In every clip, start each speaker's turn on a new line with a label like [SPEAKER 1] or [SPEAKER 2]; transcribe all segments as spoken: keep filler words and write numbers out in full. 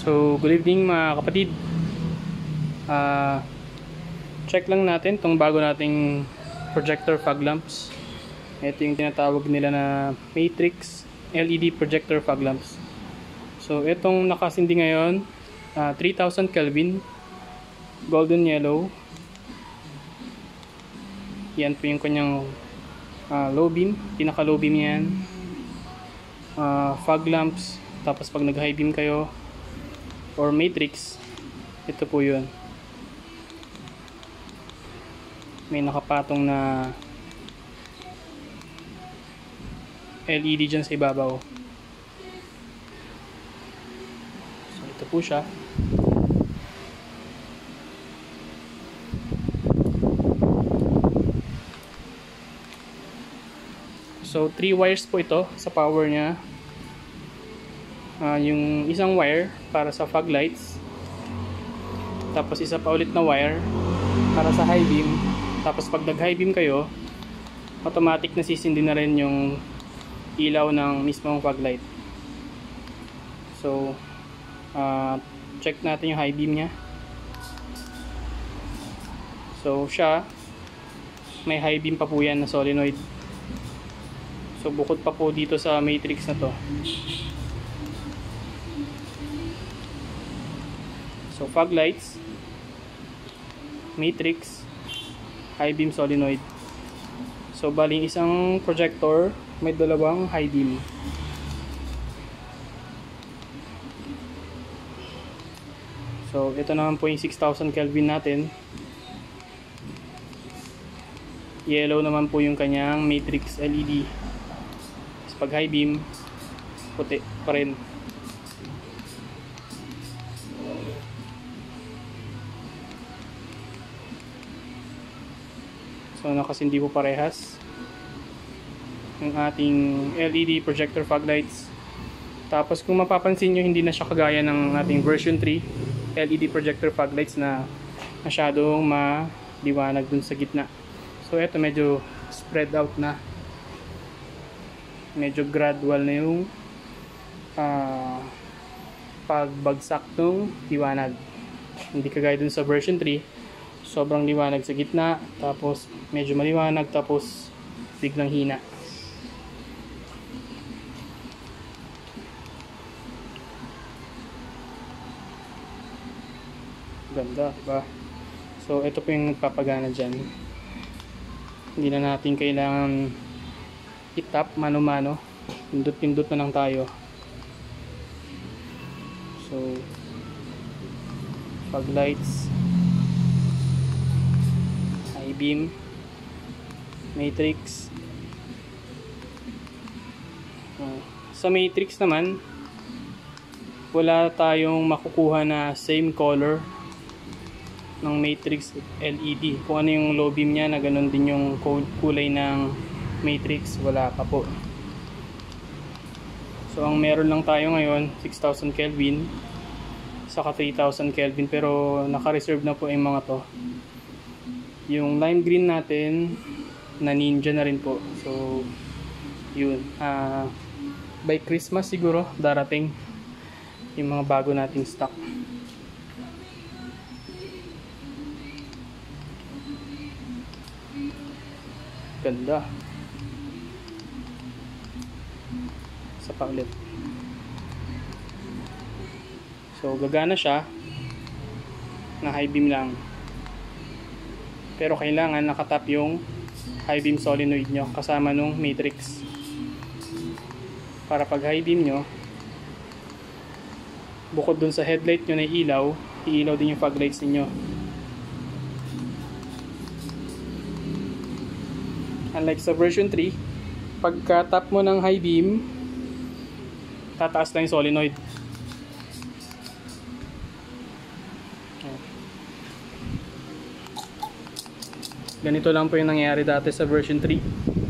[SPEAKER 1] So, good evening mga kapatid. Uh, check lang natin itong bago nating projector fog lamps. Ito yung tinatawag nila na Matrix L E D projector fog lamps. So, itong nakasindi ngayon, uh, three thousand Kelvin, golden yellow. Yan po yung kanyang uh, low beam, pinaka low beam yan. Uh, fog lamps, tapos pag nag high beam kayo or matrix, ito po yun, may nakapatong na L E D dyan sa ibabaw. So ito po siya. So three wires po ito sa power nya. Uh, yung isang wire para sa fog lights, tapos isa pa ulit na wire para sa high beam. Tapos pag nag high beam kayo, automatic na sisindi na rin yung ilaw ng mismong fog light. So uh, check natin yung high beam nya. So siya, may high beam pa po yan na solenoid. So bukod pa po dito sa matrix na to. So fog lights, matrix, high beam solenoid. So baling isang projector may dalawang high beam. So ito naman po yung six thousand Kelvin natin. Yellow naman po yung kanyang matrix L E D. So pag high beam, puti pa rin. So nakasindi po parehas yung ating L E D projector fog lights. Tapos kung mapapansin nyo, hindi na siya kagaya ng ating version three L E D projector fog lights na masyadong maliwanag dun sa gitna. So eto medyo spread out na, medyo gradual na yung uh, pagbagsak ng liwanag. Hindi kagaya dun sa version three, sobrang liwanag sa gitna, tapos medyo maliwanag, tapos biglang hina. Ganda, diba? So ito po yung nagpapagana dyan. Hindi na natin kailangan itap mano-mano, pindot-pindot na lang tayo. So fog lights, beam, matrix. Uh, sa matrix naman, wala tayong makukuha na same color ng matrix L E D. Kung ano yung low beam nya, na ganun din yung kulay ng matrix, wala pa po. So ang meron lang tayo ngayon, six thousand Kelvin saka three thousand Kelvin, pero naka-reserve na po yung mga to. Yung lime green natin na ninja na rin po. So yun, uh, by Christmas siguro darating yung mga bago nating stock. Ganda. Sa pa ulit. So gagana siya na high beam lang, pero kailangan nakatap yung high beam solenoid nyo kasama nung matrix, para pag high beam nyo, bukod dun sa headlight nyo na ilaw, iilaw din yung fog lights ninyo. Unlike sa version three, pagka tap mo ng high beam, tataas lang yung solenoid. Ganito lang po yung nangyayari dati sa version three.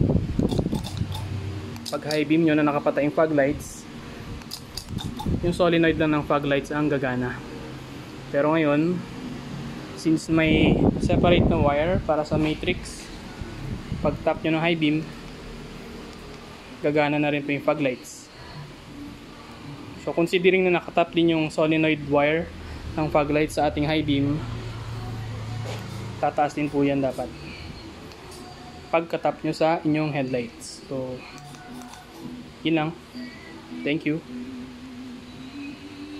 [SPEAKER 1] Pag high beam nyo na nakapatay yung fog lights, yung solenoid lang ng fog lights ang gagana. Pero ngayon, since may separate na wire para sa matrix, pag tap nyo ng high beam, gagana na rin po yung fog lights. So So considering na nakatap din yung solenoid wire ng fog light sa ating high beam, tataas din po yan dapat pagkatap nyo sa inyong headlights. So yun lang. Thank you.